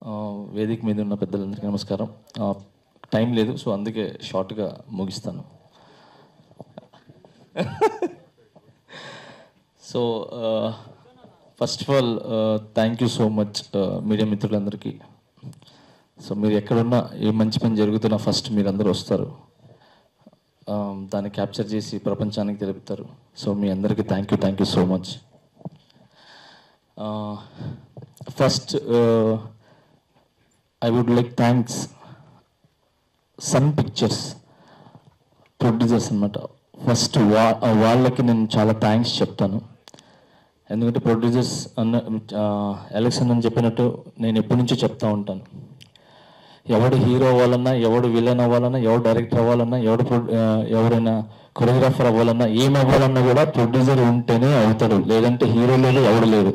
వేదిక మీద ఉన్న పెద్దలందరికీ నమస్కారం. టైం లేదు, సో అందుకే షార్ట్గా ముగిస్తాను. So first of all thank you so much media మిత్రులందరికీ. సో మీరు ఎక్కడున్నా ఏ మంచి పని జరుగుతున్నా ఫస్ట్ మీరందరూ వస్తారు, దాన్ని క్యాప్చర్ చేసి ప్రపంచానికి తెలుపుతారు. సో మీ అందరికీ thank you so much. First I would like thanks Sun pictures producers అనమాట. ఫస్ట్ వాళ్ళకి నేను చాలా థ్యాంక్స్ చెప్తాను. ఎందుకంటే ప్రొడ్యూసర్స్ ఎలక్షన్ అని చెప్పినట్టు నేను ఎప్పటి నుంచో చెప్తా ఉంటాను, ఎవడు హీరో అవ్వాలన్నా, ఎవడు విలన్ అవ్వాలన్నా, ఎవడు డైరెక్టర్ అవ్వాలన్నా, ఎవరైనా కొరియోగ్రాఫర్ అవ్వాలన్నా, ఏం అవ్వాలన్నా కూడా ప్రొడ్యూసర్ ఉంటేనే అవుతాడు, లేదంటే హీరో లేదు, ఎవడు లేడు.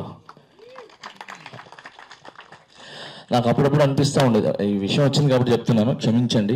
నాకు అప్పుడప్పుడు అనిపిస్తూ ఉండేది. ఈ విషయం వచ్చింది కాబట్టి చెప్తున్నాను, క్షమించండి.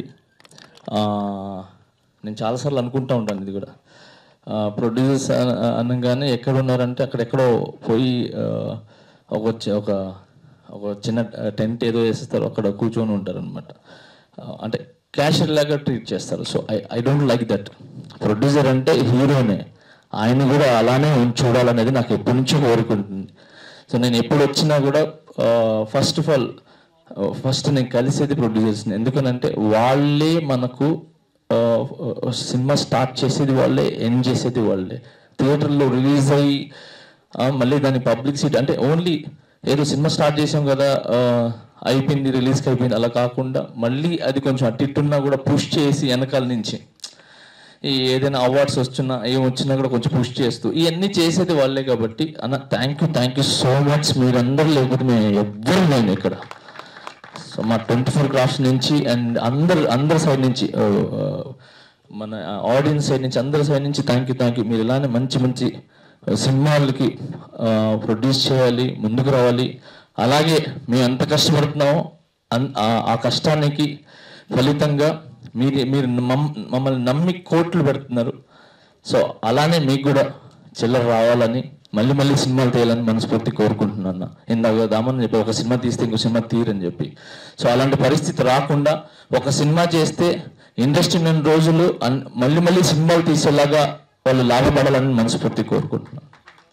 నేను చాలాసార్లు అనుకుంటూ ఉంటాను ఇది కూడా. ప్రొడ్యూసర్స్ అనగానే ఎక్కడున్నారంటే అక్కడెక్కడో పోయి ఒక చిన్న టెంట్ ఏదో వేసేస్తారు, అక్కడ కూర్చొని ఉంటారు అనమాట. అంటే క్యాషియర్ లాగా ట్రీట్ చేస్తారు. So I don't like that. Producer అంటే హీరోనే, ఆయన కూడా అలానే చూడాలనేది నాకు ఎప్పటి నుంచో కోరుకుంటుంది. సో నేను ఎప్పుడు వచ్చినా కూడా ఫస్ట్ ఆఫ్ ఆల్ నేను కలిసేది ప్రొడ్యూసర్స్ని. ఎందుకనంటే వాళ్ళే మనకు సినిమా స్టార్ట్ చేసేది వాళ్ళే, ఎండ్ చేసేది వాళ్ళే. థియేటర్లో రిలీజ్ అయ్యి మళ్ళీ దాని పబ్లిసిటీ అంటే ఓన్లీ ఏదో సినిమా స్టార్ట్ చేసాం కదా అయిపోయింది, రిలీజ్కి అయిపోయింది అలా కాకుండా మళ్ళీ అది కొంచెం అట్టిట్టున్నా కూడా పుష్ చేసి వెనకాల నుంచి ఈ ఏదైనా అవార్డ్స్ వచ్చినా ఏం వచ్చినా కూడా కొంచెం పుష్ చేస్తూ ఇవన్నీ చేసేది వాళ్ళే. కాబట్టి అన్న థ్యాంక్ యూ సో మచ్. మీరందరూ లేకపోతే మేము ఎవ్వరు నేను ఇక్కడ. సో మా 24 క్రాఫ్ట్స్ నుంచి అండ్ అందరి సైడ్ నుంచి, మన ఆడియన్స్ సైడ్ నుంచి, అందరి సైడ్ నుంచి థ్యాంక్ యూ. మీరు ఇలానే మంచి సినిమాలకి ప్రొడ్యూస్ చేయాలి, ముందుకు రావాలి. అలాగే మేము ఎంత కష్టపడుతున్నామో ఆ కష్టానికి ఫలితంగా మీరు మమ్మల్ని నమ్మి కోట్లు పెడుతున్నారు. సో అలానే మీకు కూడా చిల్లర రావాలని, మళ్ళీ సినిమాలు తీయాలని మనస్ఫూర్తి కోరుకుంటున్నాను. ఇందాక దామని చెప్పి ఒక సినిమా తీస్తే ఇంకో సినిమా తీరని చెప్పి, సో అలాంటి పరిస్థితి రాకుండా ఒక సినిమా చేస్తే ఇండస్ట్రీ నేను రోజులు మళ్ళీ సినిమాలు తీసేలాగా వాళ్ళు లాభపడాలని మనస్ఫూర్తి కోరుకుంటున్నాను.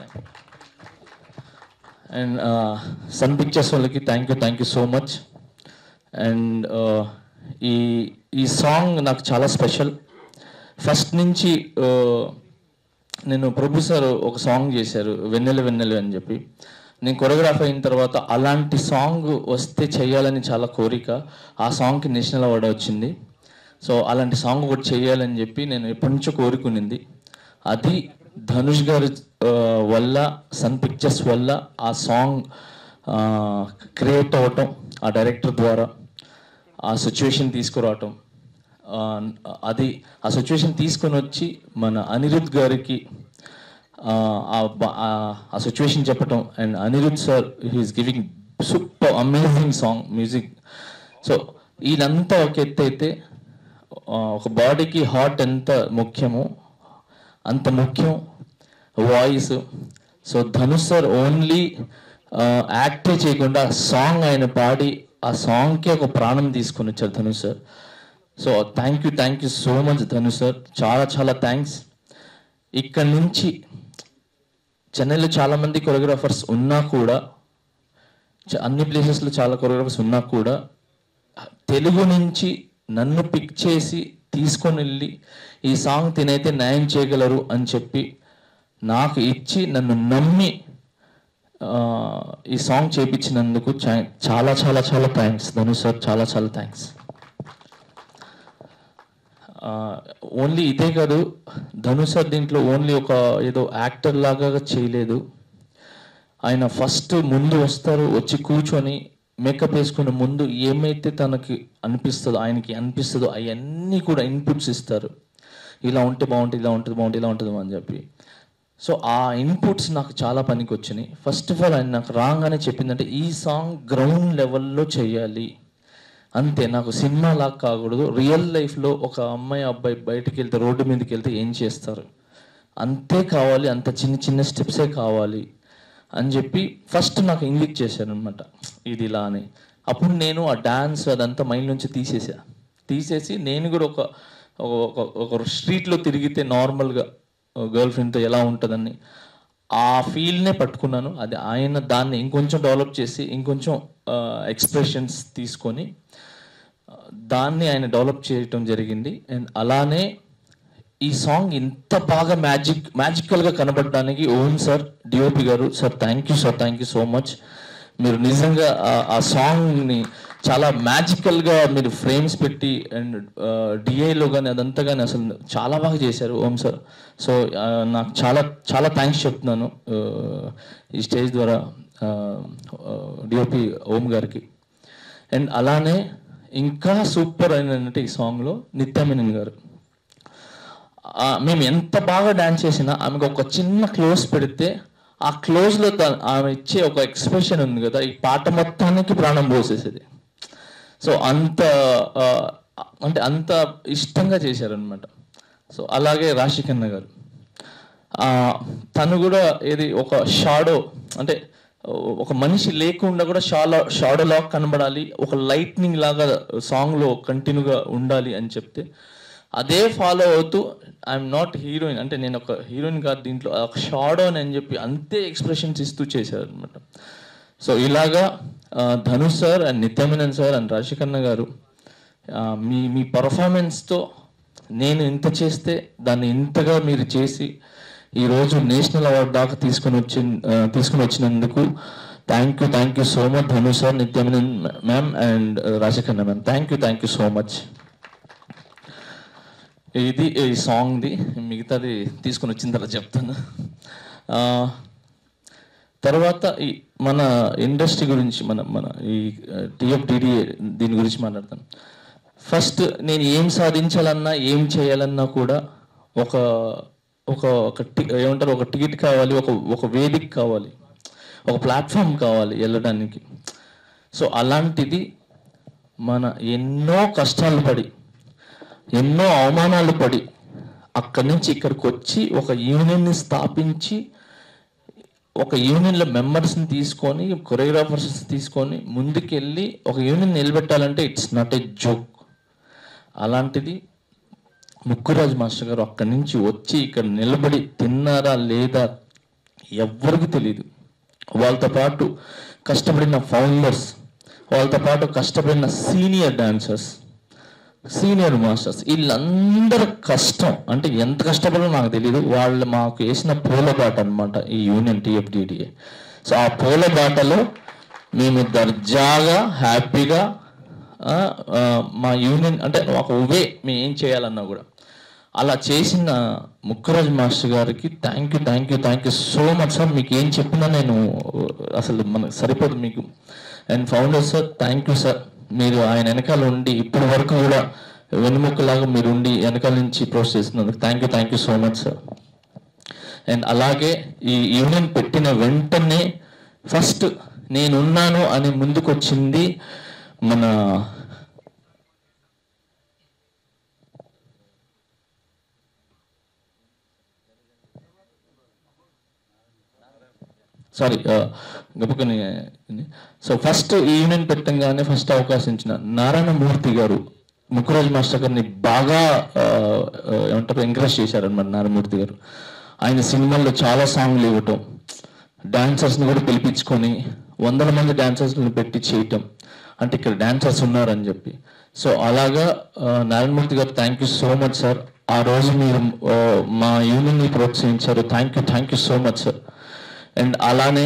అండ్ సన్ పిక్చర్స్ వాళ్ళకి thank you so much. And ఈ సాంగ్ నాకు చాలా స్పెషల్. ఫస్ట్ నుంచి నేను ప్రొడ్యూసర్ ఒక సాంగ్ చేశారు, వెన్నెలు అని చెప్పి. నేను కొరియోగ్రాఫర్ అయిన తర్వాత అలాంటి సాంగ్ వస్తే చేయాలని చాలా కోరిక. ఆ సాంగ్కి నేషనల్ అవార్డు వచ్చింది. సో అలాంటి సాంగ్ ఒకటి చేయాలని చెప్పి నేను ఎప్పటి నుంచో కోరుకునింది. అది ధనుష్ గారి వల్ల, సన్ పిక్చర్స్ వల్ల ఆ సాంగ్ క్రియేట్ అవ్వటం, ఆ డైరెక్టర్ ద్వారా ఆ సిచ్యువేషన్ తీసుకురావటం, అది ఆ సిచ్యువేషన్ తీసుకొని వచ్చి మన అనిరుద్ గారికి ఆ సిచ్యువేషన్ చెప్పటం. And Anirudh sir he's giving super amazing song music. So ఇదంతా ఒక ఎత్తు అయితే, ఒక బాడీకి హార్ట్ ఎంత ముఖ్యమో అంత ముఖ్యం voice. So Dhanush sir only యాక్టే చేయకుండా సాంగ్ ఆయన పాడి ఆ సాంగ్కి ఒక ప్రాణం తీసుకొని వచ్చారు Dhanush sir. So thank you so much Dhanush sir, చాలా థ్యాంక్స్. ఇక్కడ నుంచి చెన్నైలో చాలామంది కొరియోగ్రాఫర్స్ ఉన్నా కూడా, అన్ని ప్లేసెస్లో చాలా కొరియోగ్రాఫర్స్ ఉన్నా కూడా, తెలుగు నుంచి నన్ను పిక్ చేసి తీసుకొని వెళ్ళి ఈ సాంగ్ తినైతే న్యాయం చేయగలరు అని చెప్పి నాకు ఇచ్చి నన్ను నమ్మి ఈ సాంగ్ చేయించినందుకు చాలా థ్యాంక్స్ ధనుష్ సార్, చాలా థ్యాంక్స్. ఓన్లీ ఇదే కాదు, ధనుష్ సార్ దీంట్లో ఓన్లీ ఒక ఏదో యాక్టర్ లాగా చేయలేదు. ఆయన ఫస్ట్ ముందు వస్తారు, వచ్చి కూర్చొని మేకప్ వేసుకునే ముందు ఏమైతే తనకి అనిపిస్తుందో, ఆయనకి అనిపిస్తుందో అవన్నీ కూడా ఇన్పుట్స్ ఇస్తారు. ఇలా ఉంటే బాగుంటుంది, ఇలా ఉంటుంది అని చెప్పి. సో ఆ ఇన్పుట్స్ నాకు చాలా పనికి వచ్చినాయి. ఫస్ట్ ఆఫ్ ఆల్ ఆయన నాకు రాగానే చెప్పిందంటే ఈ సాంగ్ గ్రౌండ్ లెవెల్లో చేయాలి అంతే, నాకు సినిమా లాగా కాకూడదు. రియల్ లైఫ్లో ఒక అమ్మాయి అబ్బాయి బయటికి వెళ్తే, రోడ్డు మీదకి వెళ్తే ఏం చేస్తారు అంతే కావాలి, అంత చిన్న స్టెప్సే కావాలి అని చెప్పి ఫస్ట్ నాకు ఇంగిట్ చేశారు అనమాట. ఇది ఇలా అని అప్పుడు నేను ఆ డాన్స్ అదంతా మైండ్ నుంచి తీసేసి నేను కూడా ఒక స్ట్రీట్లో తిరిగితే నార్మల్గా గర్ల్ ఫ్రెండ్తో ఎలా ఉంటుందని ఆ ఫీల్నే పట్టుకున్నాను. అది ఆయన దాన్ని ఇంకొంచెం డెవలప్ చేసి ఇంకొంచెం ఎక్స్ప్రెషన్స్ తీసుకొని దాన్ని ఆయన డెవలప్ చేయటం జరిగింది. అండ్ అలానే ఈ సాంగ్ ఇంత బాగా మ్యాజికల్గా కనబడడానికి ఓం సార్, డిఓపి గారు, sir thank you so much. మీరు నిజంగా ఆ సాంగ్ని చాలా మ్యాజికల్గా మీరు ఫ్రేమ్స్ పెట్టి అండ్ డిఐలో కానీ అదంతా కానీ అసలు చాలా బాగా చేశారు ఓం సార్. సో నాకు చాలా చాలా థ్యాంక్స్ చెప్తున్నాను ఈ స్టేజ్ ద్వారా డిఓపి ఓం గారికి. అండ్ అలానే ఇంకా సూపర్ అయినంటే ఈ సాంగ్లో నిత్య మెనన్ గారు. మేము ఎంత బాగా డ్యాన్స్ చేసినా ఆమెకు ఒక చిన్న క్లోజ్ పెడితే ఆ క్లోజ్లో ఆమె ఇచ్చే ఒక ఎక్స్ప్రెషన్ ఉంది కదా, ఈ పాట మొత్తానికి ప్రాణం పోసేసేది. సో అంత ఇష్టంగా చేశారనమాట. సో అలాగే రాశి ఖన్నా గారు, తను కూడా ఏది ఒక షాడో, అంటే ఒక మనిషి లేకుండా కూడా షాడో లాగా కనబడాలి, ఒక లైట్నింగ్ లాగా సాంగ్లో కంటిన్యూగా ఉండాలి అని చెప్తే అదే ఫాలో అవుతూ ఐఎమ్ నాట్ హీరోయిన్, అంటే నేను ఒక హీరోయిన్ కాదు దీంట్లో, ఒక షాడో అని చెప్పి అంతే ఎక్స్ప్రెషన్స్ ఇస్తూ చేశారు అనమాట. సో ఇలాగా ధనుష్ సార్ అండ్ నిత్య మెనన్ సార్ అండ్ రాశి ఖన్నా గారు మీ పర్ఫార్మెన్స్తో నేను ఇంత చేస్తే దాన్ని ఇంతగా మీరు చేసి ఈరోజు నేషనల్ అవార్డు దాకా తీసుకుని వచ్చినందుకు thank you so much Dhanush sir, Nithya Menen ma'am and Raashii Khanna ma'am. Thank you so much. ఇది ఈ సాంగ్ది, మిగతాది తీసుకుని వచ్చిన తర్వాత చెప్తాను. తర్వాత ఈ మన ఇండస్ట్రీ గురించి మన ఈ టీఎఫ్డిడిఏ దీని గురించి మాట్లాడతాను. ఫస్ట్ నేను ఏం సాధించాలన్నా ఏం చేయాలన్నా కూడా ఏమంటారు, ఒక టికెట్ కావాలి, ఒక వేదిక కావాలి, ఒక ప్లాట్ఫామ్ కావాలి వెళ్ళడానికి. సో అలాంటిది మన ఎన్నో కష్టాలు పడి ఎన్నో అవమానాలు పడి అక్కడి నుంచి ఇక్కడికి వచ్చి ఒక యూనియన్ని స్థాపించి ఒక యూనియన్లో మెంబర్స్ని తీసుకొని కొరియోగ్రాఫర్స్ని తీసుకొని ముందుకెళ్ళి ఒక యూనియన్ నిలబెట్టాలంటే ఇట్స్ నాట్ ఏ జోక్. అలాంటిది ముక్కురాజ్ మాస్టర్ గారు అక్కడి నుంచి వచ్చి ఇక్కడ నిలబడి తిన్నారా లేదా ఎవ్వరికి తెలియదు. వాళ్ళతో పాటు కష్టపడిన ఫౌండర్స్, వాళ్ళతో పాటు కష్టపడిన సీనియర్ డాన్సర్స్, సీనియర్ మాస్టర్స్, వీళ్ళందరూ కష్టం అంటే ఎంత కష్టపడో నాకు తెలియదు. వాళ్ళు మాకు వేసిన పూల బాట అనమాట ఈ యూనియన్ టీఎఫ్డిడిఏ. సో ఆ పూల బాటలో మేము దర్జాగా హ్యాపీగా మా యూనియన్ అంటే ఒక ఉవే మేము ఏం చేయాలన్నా కూడా అలా చేసిన ముక్కురాజ్ మాస్టర్ గారికి thank you so much sir. మీకు ఏం చెప్పినా నేను అసలు మనకు సరిపోదు మీకు. And founder sir thank you sir, మీరు ఆయన వెనకాల ఉండి ఇప్పటి వరకు కూడా వెన్నుముక్కలాగా మీరు ఉండి వెనకాల నుంచి ప్రోత్సహిస్తున్నందుకు చేస్తున్నందుకు thank you so much sir. And అలాగే ఈ యూనియన్ పెట్టిన వెంటనే ఫస్ట్ నేనున్నాను అని ముందుకు వచ్చింది మన గబుకని. సో ఫస్ట్ యూనియన్ పెట్టంగానే ఫస్ట్ అవకాశం ఇచ్చిన నారాయణమూర్తి గారు ముక్కురాజ్ మాస్టర్ గారిని బాగా ఏమంటారు ఎంకరేజ్ చేశారనమాట. నారాయణమూర్తి గారు ఆయన సినిమాల్లో చాలా సాంగ్లు ఇవ్వటం, డాన్సర్స్ని కూడా పిలిపించుకొని 100 మంది డాన్సర్స్ని పెట్టి చేయటం, అంటే ఇక్కడ డాన్సర్స్ ఉన్నారని చెప్పి. సో అలాగా నారాయణమూర్తి గారు thank you so much sir. ఆ రోజు మీరు మా యూనియన్ని ప్రోత్సహించారు. Thank you so much sir. And అలానే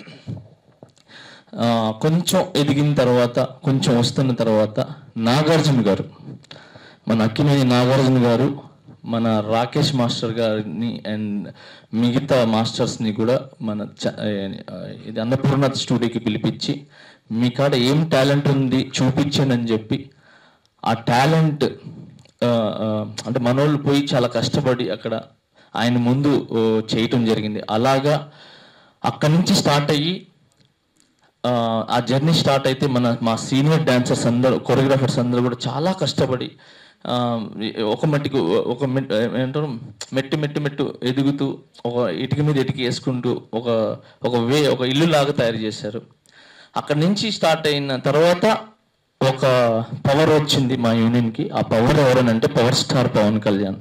కొంచెం ఎదిగిన తర్వాత కొంచెం వస్తున్న తర్వాత నాగార్జున గారు, మన అక్కినేని నాగార్జున గారు మన రాకేష్ మాస్టర్ గారిని అండ్ మిగతా మాస్టర్స్ని కూడా మన ఇది అన్నపూర్ణ స్టూడియోకి పిలిపించి మీ కాడ ఏం టాలెంట్ ఉంది చూపించండి అని చెప్పి ఆ టాలెంట్ అంటే మనోళ్ళు పోయి చాలా కష్టపడి అక్కడ ఆయన ముందు చేయటం జరిగింది. అలాగా అక్కడి నుంచి స్టార్ట్ అయ్యి ఆ జర్నీ స్టార్ట్ అయితే మా సీనియర్ డాన్సర్స్ అందరూ, కొరియోగ్రాఫర్స్ అందరూ కూడా చాలా కష్టపడి ఏమంటారు మెట్టు ఎదుగుతూ ఒక ఇటుక మీద ఇటుక వేసుకుంటూ ఒక ఇల్లు లాగా తయారు చేశారు. అక్కడి నుంచి స్టార్ట్ అయిన తర్వాత ఒక పవర్ వచ్చింది మా యూనియన్కి. ఆ పవర్ ఎవరనంటే పవర్ స్టార్ పవన్ కళ్యాణ్.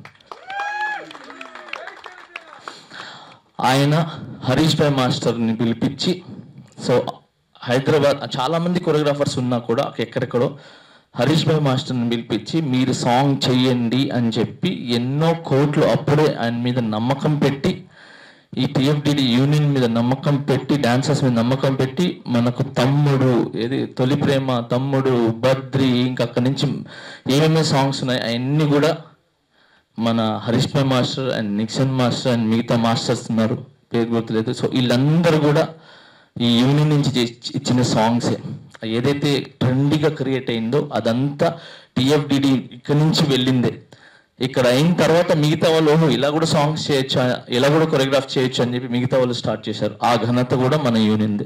ఆయన హరీష్ భాయ్ మాస్టర్ని పిలిపించి, సో హైదరాబాద్ చాలామంది కొరియోగ్రాఫర్స్ ఉన్నా కూడా ఎక్కడెక్కడో హరీష్ భాయ్ మాస్టర్ని పిలిపించి మీరు సాంగ్ చెయ్యండి అని చెప్పి ఎన్నో కోట్లు అప్పుడే ఆయన మీద నమ్మకం పెట్టి, ఈ టీఎఫ్డిడి యూనియన్ మీద నమ్మకం పెట్టి, డాన్సర్స్ మీద నమ్మకం పెట్టి, మనకు తమ్ముడు, తొలి ప్రేమ, తమ్ముడు, బద్రి, ఇంకా అక్కడి నుంచి ఏమేమి సాంగ్స్ ఉన్నాయి అవన్నీ కూడా మన Harish bhai master and Nixon master and మిగతా మాస్టర్స్ ఉన్నారు, పేరు గుర్తులేదు. సో వీళ్ళందరూ కూడా ఈ యూనియన్ నుంచి ఇచ్చిన సాంగ్సే. ఏదైతే ట్రెండీగా క్రియేట్ అయిందో అదంతా టీఎఫ్డిడి ఇక్కడి నుంచి వెళ్ళిందే. ఇక్కడ అయిన తర్వాత మిగతా వాళ్ళు ఇలా కూడా సాంగ్స్ చేయొచ్చు, ఇలా కూడా కొరియోగ్రాఫ్ చేయొచ్చు అని చెప్పి మిగతా వాళ్ళు స్టార్ట్ చేశారు. ఆ ఘనత కూడా మన యూనియన్దే.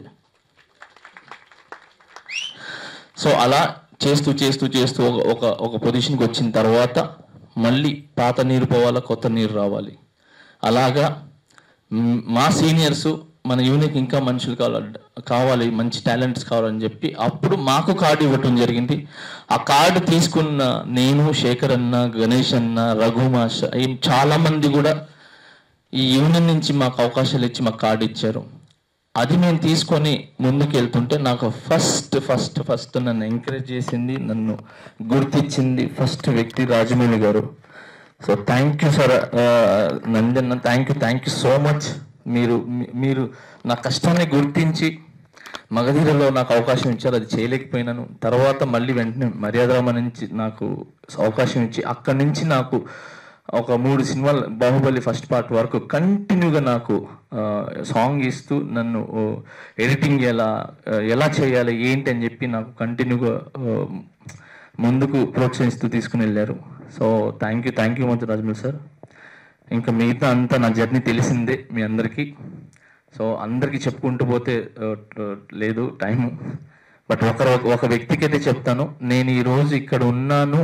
సో అలా చేస్తూ చేస్తూ చేస్తూ ఒక పొజిషన్కి వచ్చిన తర్వాత మళ్ళీ పాత నీరు పోవాలా, కొత్త నీరు రావాలి. అలాగా మా సీనియర్సు మన యూనియన్కి ఇంకా మనుషులు కావాలి, మంచి టాలెంట్స్ కావాలని చెప్పి అప్పుడు మాకు కార్డు ఇవ్వటం జరిగింది. ఆ కార్డు తీసుకున్న నేను, శేఖర్ అన్న, గణేష్ అన్న, రఘు మాస్టర్, చాలామంది కూడా ఈ యూనియన్ నుంచి మాకు అవకాశాలు ఇచ్చి మాకు కార్డు ఇచ్చారు. అది మేము తీసుకొని ముందుకు వెళ్తుంటే నాకు ఫస్ట్ నన్ను ఎంకరేజ్ చేసింది, నన్ను గుర్తించింది ఫస్ట్ వ్యక్తి రాజమౌళి గారు. So thank you sir Nandanna, thank you so much. మీరు నా కష్టాన్ని గుర్తించి మగధీరలో నాకు అవకాశం ఇచ్చారు. అది చేయలేకపోయినాను. తర్వాత మళ్ళీ వెంటనే మర్యాదరామ నుంచి నాకు అవకాశం ఇచ్చి అక్కడి నుంచి నాకు ఒక 3 సినిమాలు, బాహుబలి ఫస్ట్ పార్ట్ వరకు కంటిన్యూగా నాకు సాంగ్ ఇస్తూ నన్ను ఎడిటింగ్ ఎలా చేయాలి ఏంటి అని చెప్పి నాకు కంటిన్యూగా ముందుకు ప్రోత్సహిస్తూ తీసుకుని వెళ్ళారు. So thank you much Rajamouli sir. ఇంకా మిగతా అంతా నా జర్నీ తెలిసిందే మీ అందరికీ. సో అందరికీ చెప్పుకుంటూ పోతే లేదు టైము. బట్ ఒక వ్యక్తికి అయితే చెప్తాను, నేను ఈరోజు ఇక్కడ ఉన్నాను,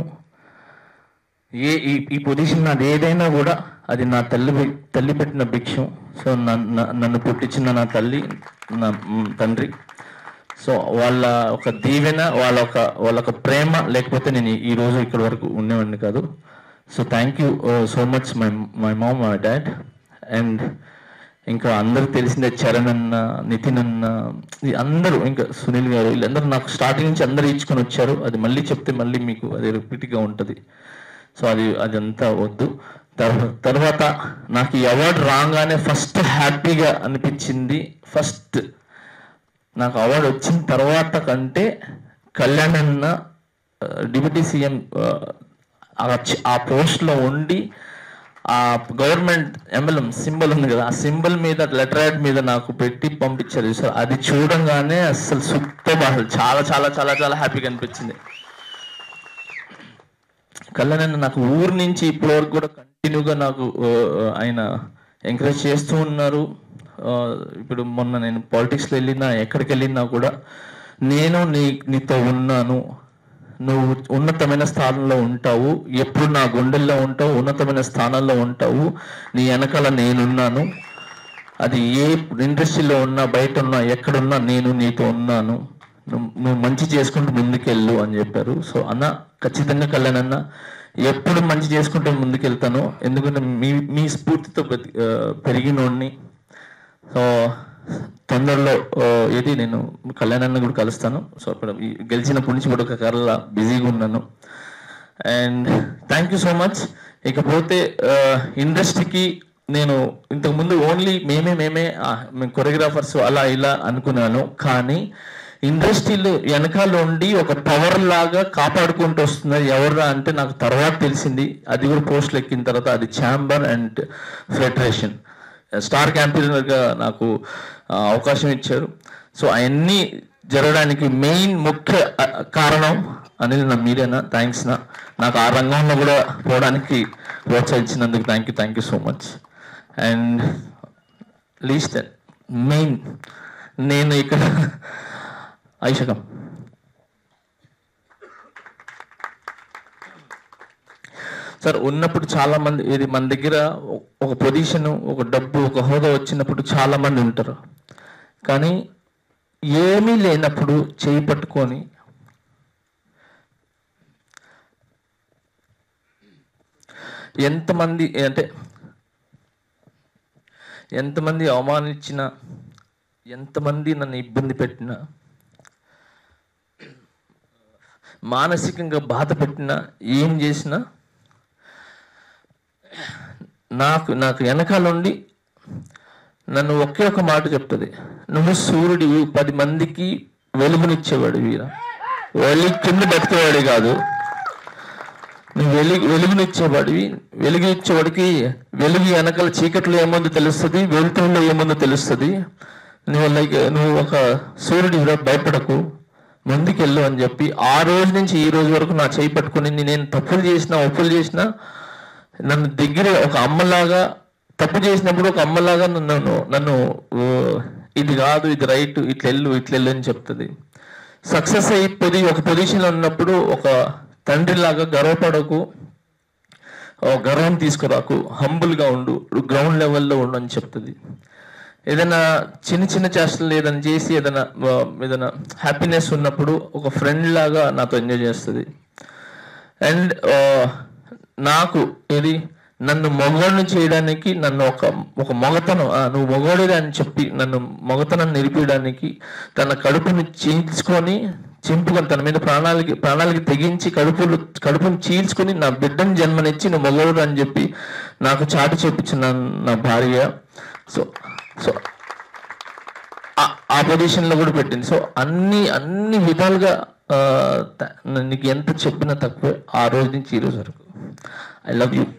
ఈ పొజిషన్ నాది ఏదైనా కూడా అది నా తల్లి పెట్టిన భిక్షం. సో నన్ను పుట్టించిన నా తల్లి, నా తండ్రి. సో వాళ్ళ ఒక దీవెన, వాళ్ళ ప్రేమ లేకపోతే నేను ఈరోజు ఇక్కడ వరకు ఉండేవాడిని కాదు. So thank you so much my mom, my dad. And ఇంకా అందరికి తెలిసిందే చరణ్ అన్న, నితిన్ అన్న, అందరూ, ఇంకా సునీల్ గారు, వీళ్ళందరూ నాకు స్టార్టింగ్ నుంచి అందరూ ఇచ్చుకొని వచ్చారు. అది మళ్ళీ చెప్తే మళ్ళీ మీకు అది రిపీట్గా ఉంటుంది. సో అదంతా వద్దు. తర్వాత నాకు ఈ అవార్డు రాగానే ఫస్ట్ హ్యాపీగా అనిపించింది, ఫస్ట్ నాకు అవార్డు వచ్చిన తర్వాత కంటే కళ్యాణ్ అన్న డిప్యూటీ సీఎం ఆ పోస్ట్లో ఉండి ఆ గవర్నమెంట్ ఎంబలం సింబల్ ఉంది కదా, ఆ సింబల్ మీద లెటర్ హెడ్ మీద నాకు పెట్టి పంపించారు సార్. అది చూడంగానే అసలు చాలా చాలా చాలా చాలా హ్యాపీగా అనిపించింది. కళ్యాణ్ నాకు ఊరు నుంచి ఇప్పటి వరకు కూడా కంటిన్యూగా నాకు ఆయన ఎంకరేజ్ చేస్తూ ఉన్నారు. ఇప్పుడు మొన్న నేను పాలిటిక్స్లో వెళ్ళినా, ఎక్కడికి వెళ్ళినా కూడా నేను నీతో ఉన్నాను, నువ్వు ఉన్నతమైన స్థానంలో ఉంటావు, ఎప్పుడు నా గుండెల్లో ఉంటావు, ఉన్నతమైన స్థానంలో ఉంటావు, నీ వెనకాల నేనున్నాను, అది ఏ ఇండస్ట్రీలో ఉన్నా, బయట ఉన్నా, ఎక్కడున్నా నేను నీతో ఉన్నాను, నువ్వు మంచి చేసుకుంటూ ముందుకెళ్ళు అని చెప్పారు. సో అన్న ఖచ్చితంగా కళ్యాణ్ అన్న ఎప్పుడు మంచి చేసుకుంటూ ముందుకెళ్తాను, ఎందుకంటే మీ స్ఫూర్తితో పెరిగినోడిని. సో తొందరలో నేను కళ్యాణ్ అన్న కూడా కలుస్తాను. సో అక్కడ గెలిచినప్పటి నుంచి కూడా ఒక కర్రలా బిజీగా ఉన్నాను. And thank you so much. ఇకపోతే ఇండస్ట్రీకి నేను ఇంతకుముందు ఓన్లీ మేమే కొరియోగ్రాఫర్స్ అలా ఇలా అనుకున్నాను. కానీ ఇండస్ట్రీలో వెనకాల ఉండి ఒక పవర్ లాగా కాపాడుకుంటూ వస్తున్నది ఎవరా అంటే నాకు తర్వాత తెలిసింది. అది కూడా పోస్టులు ఎక్కిన తర్వాత అది ఛాంబర్ అండ్ ఫెడరేషన్. స్టార్ క్యాంపెయినర్గా నాకు అవకాశం ఇచ్చారు. సో అవన్నీ జరగడానికి మెయిన్ ముఖ్య కారణం అనేది మీరేనా, థ్యాంక్స్ నాకు ఆ రంగంలో కూడా పోవడానికి ప్రోత్సహించినందుకు thank you so much. And least main నేను ఇక్కడ ఐషకం సార్ ఉన్నప్పుడు చాలా మంది, ఇది మన దగ్గర ఒక పొజిషన్, ఒక డబ్బు, ఒక హోదా వచ్చినప్పుడు చాలా మంది ఉంటారు. కానీ ఏమీ లేనప్పుడు చేయి పట్టుకొని ఎంతమంది అవమానించినా, ఎంతమంది నన్ను ఇబ్బంది పెట్టినా, మానసికంగా బాధ పెట్టినా, ఏం చేసినా నాకు వెనకాలండి నన్ను ఒకే ఒక మాట చెప్తుంది, నువ్వు సూర్యుడివి, 10 మందికి వెలుగునిచ్చేవాడు వీరా, కింద బతికేవాడి కాదు, నువ్వు వెలుగునిచ్చేవాడివి. వెలుగునిచ్చేవాడికి వెలుగు వెనకాల చీకట్లో ఏముందో తెలుస్తుంది, వెలుతురులో ఏముందో తెలుస్తుంది. నువ్వు ఒక సూర్యుడివిరా, భయపడకు, ముందుకెళ్ళు అని చెప్పి ఆ రోజు నుంచి ఈ రోజు వరకు నా చేయి పట్టుకుని నేను తప్పులు చేసినా, ఒప్పులు చేసినా నన్ను దగ్గర ఒక అమ్మలాగా, తప్పు చేసినప్పుడు ఒక అమ్మలాగా నన్ను ఇది కాదు, ఇది రైట్, ఇట్లెళ్ళు అని చెప్తుంది. సక్సెస్ అయిపోయి ఒక పొజిషన్లో ఉన్నప్పుడు ఒక తండ్రిలాగా గర్వపడకు, గర్వం తీసుకురాకు, హంబుల్గా ఉండు, గ్రౌండ్ లెవెల్లో ఉండు అని చెప్తుంది. ఏదైనా చిన్న చేష్టలు ఏదైనా చేసి ఏదైనా హ్యాపీనెస్ ఉన్నప్పుడు ఒక ఫ్రెండ్ లాగా నాతో ఎంజాయ్ చేస్తుంది. అండ్ నాకు నన్ను మగవాడిని చేయడానికి, నన్ను ఒక మగతనం, నువ్వు మగవాడిగా అని చెప్పి నన్ను మగతనం నిలిపేయడానికి తన కడుపుని చింపుకొని తన మీద ప్రాణాలకి తెగించి కడుపుని చీల్చుకొని నా బిడ్డను జన్మనిచ్చి నువ్వు మగవాడు అని చెప్పి నాకు చాటి చెప్పించిన నా భార్య. సో ఆ పొజిషన్లో కూడా పెట్టింది. సో అన్ని విధాలుగా నీకు ఎంత చెప్పినా తక్కువే ఆ రోజు నుంచి ఈ రోజు వరకు. I love you.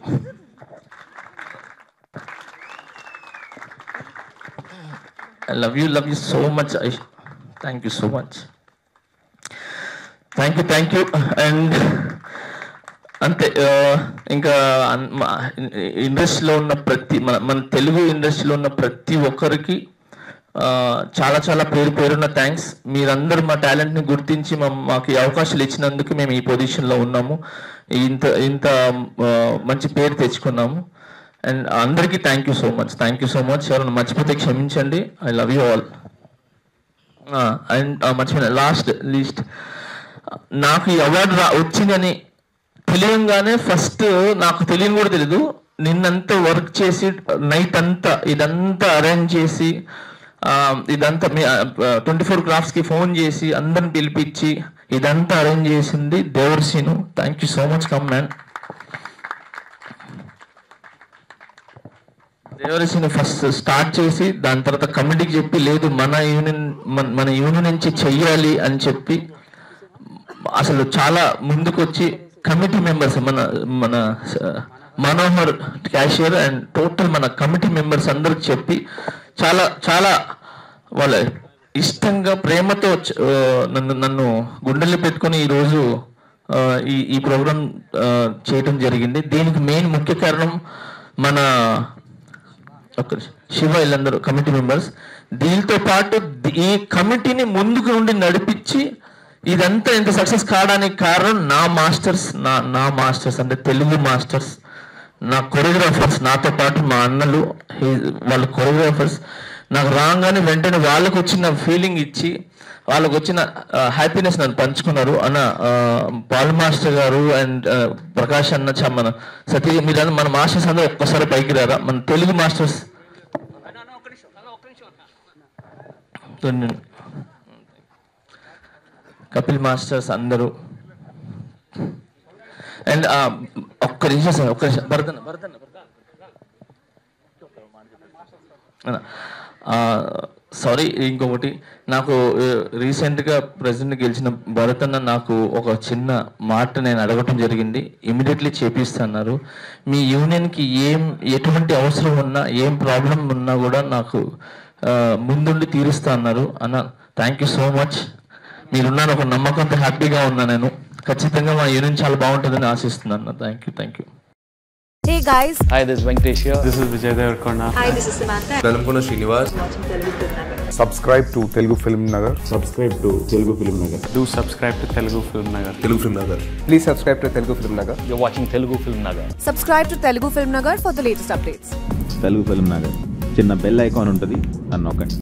I love you so much. Thank you so much. Thank you. And అంతే, ఇంకా ఇండస్ట్రీలో ఉన్న మన తెలుగు ఇండస్ట్రీలో ఉన్న ప్రతి ఒక్కరికి చాలా పేరున్న థ్యాంక్స్. మీరందరూ మా టాలెంట్ని గుర్తించి మాకు ఈ అవకాశాలు ఇచ్చినందుకు మేము ఈ పొజిషన్లో ఉన్నాము, ఇంత మంచి పేరు తెచ్చుకున్నాము. అండ్ అందరికీ థ్యాంక్ యూ సో మచ్. ఎవరైనా మర్చిపోతే క్షమించండి. I love you all. And మర్చిపోయిన లీస్ట్ నాకు ఈ అవార్డు వచ్చిందని తెలియంగానే ఫస్ట్ నాకు తెలియని కూడా తెలీదు, నిన్నంతా వర్క్ చేసి నైట్ అంతా ఇదంతా అరేంజ్ చేసి ఇదంతా 24 క్రాఫ్ట్స్కి ఫోన్ చేసి అందరిని పిలిపించి ఇదంతా అరేంజ్ చేసింది దేవర్సీను. Thank you so much. Come man. దేవరసీని ఫస్ట్ స్టార్ట్ చేసి దాని తర్వాత కమిటీకి చెప్పి లేదు మన యూనియన్ నుంచి చెయ్యాలి అని చెప్పి అసలు చాలా ముందుకు వచ్చి కమిటీ మెంబర్స్ మన మనోహర్ క్యాషియర్ అండ్ టోటల్ మన కమిటీ మెంబర్స్ అందరికి చెప్పి చాలా వాళ్ళ ఇష్టంగా ప్రేమతో నన్ను గుండెల్లో పెట్టుకొని ఈరోజు ఈ ప్రోగ్రాం చేయటం జరిగింది. దీనికి మెయిన్ ముఖ్య కారణం మన శివ, వీళ్ళందరూ కమిటీ మెంబర్స్. దీంతో పాటు ఈ కమిటీని ముందుకు నుండి నడిపించి ఇదంతా ఇంత సక్సెస్ కావడానికి కారణం నా మాస్టర్స్ అంటే తెలుగు మాస్టర్స్, నా కొరియోగ్రాఫర్స్, నాతో పాటు మా అన్నలు వాళ్ళ కొరియోగ్రాఫర్స్. నాకు రాగానే వెంటనే వాళ్ళకు వచ్చిన ఫీలింగ్ ఇచ్చి వాళ్ళకు వచ్చిన హ్యాపీనెస్ నన్ను పంచుకున్నారు. అన్న పాల్ మాస్టర్ గారు అండ్ ప్రకాష్ అన్న, మన సతీ, మీరు మన మాస్టర్స్ అందరూ ఒక్కసారి పైకి రారా, మన తెలుగు మాస్టర్స్. కపిల్ మాస్టర్స్ అందరూ. అండ్ ఒక్క నిమిషం భరతన్న సారీ, ఇంకొకటి, నాకు రీసెంట్గా ప్రెసిడెంట్ గెలిచిన భరతన్న నాకు ఒక చిన్న మాట నేను అడగటం జరిగింది. ఇమీడియట్లీ చేపిస్తున్నారు. మీ యూనియన్కి ఎటువంటి అవసరం ఉన్నా, ఏం ప్రాబ్లం ఉన్నా కూడా నాకు ముందుండి తీరుస్తా అన్నారు. అన్న థ్యాంక్ యూ సో మచ్. మీరున్నాను ఒక నమ్మకంతో హ్యాపీగా ఉన్నా. నేను ఖచ్చితంగా మా యూనియన్ చాలా బాగుంటుందని ఆశిస్తున్నాను. Thank you. Hey guys. Hi, this is Venkatesh here. This is Vijay Devarkonda. Hi, this is Samantha. Nalamkona Srinivas. Subscribe to Telugu Film Nagar. Subscribe to Telugu Film Nagar. Do subscribe to Telugu Film Nagar. Telugu Film Nagar. Please subscribe to Telugu Film Nagar. You're watching Telugu FilmNagar. Subscribe to Telugu FilmNagar for the latest updates. Telugu FilmNagar. చిన్న bell icon ఉంటుంది, నన్ను నొక్కండి.